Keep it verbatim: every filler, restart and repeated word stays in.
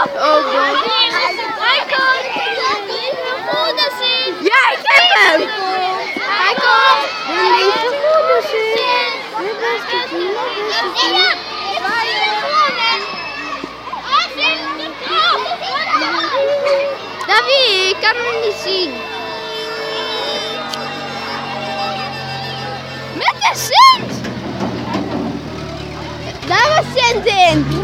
Oh, God. Hij komt. Moeder zien. Ja, ik heb hem! Hij komt. De lieve moederzin. De beste vriend, de beste vriend. Davy, ik kan hem niet zien. Met een cent! Daar was cent in.